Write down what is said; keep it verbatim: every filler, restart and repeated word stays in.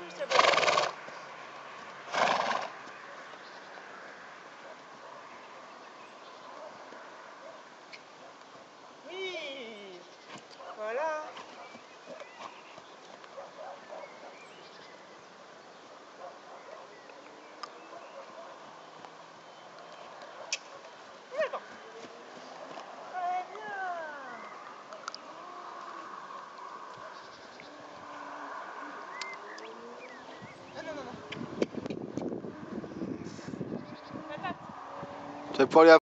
ça va. Oui, voilà. D'accord. Très bien. Non, non, non, non. Patate. Tu vas pouvoir aller